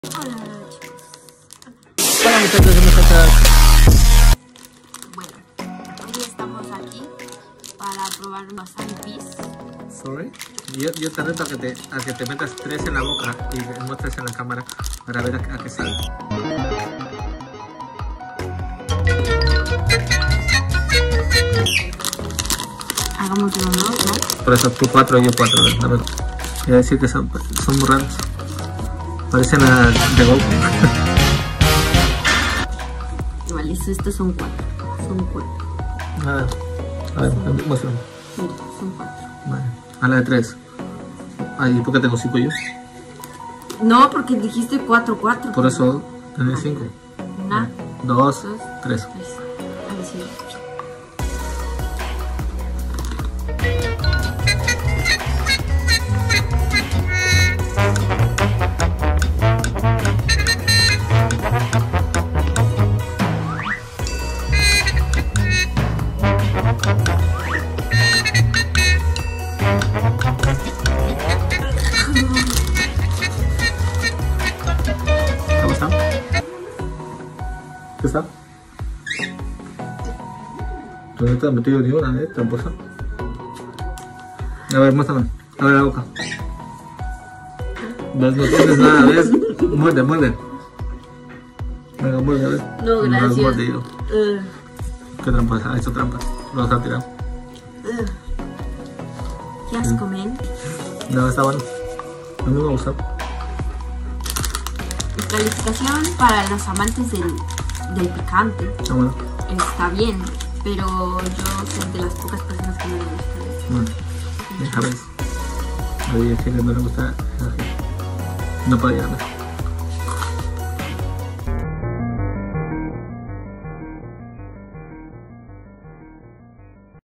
Hola chicos. Hola muchachos y muchachas. Bueno, hoy estamos aquí para probar un wasabi peas. Sorry. Yo te reto a que te metas 3 en la boca y muestres en la cámara para ver a qué sabe. Hagamos uno, ¿no? Por eso tú 4 y yo 4. A ver. Voy a decir que son muy raros. Parecen a de GoPro. Vale, estos son 4. Son 4. A ver, muéstrame. Mira, son 4. Vale. A la de 3. Ay, ¿por qué tengo 5 yo? No, porque dijiste 4, 4. Por eso tenés 5. 1, 2, 2, 3. 3. A ver si. ¿Cómo está? ¿Qué está? ¿Tú no te has metido ni una, tramposa? A ver, muéstrame. Abre la boca. ¿Ves? No tienes nada, ¿ves? Muerde, muerde. Venga, muerde, a ver. No, No has gracias. mordido. ¿Qué tramposa? Ha hecho trampas. Los ha tirado. ¿Qué asco, men? No, está bueno. A mí me gusta. Calificación para los amantes del picante. Está bueno. Está bien, pero yo soy de las pocas personas que no le gusta eso. Bueno, ya ves. A ella que no le gusta el ají. No podía, ¿no?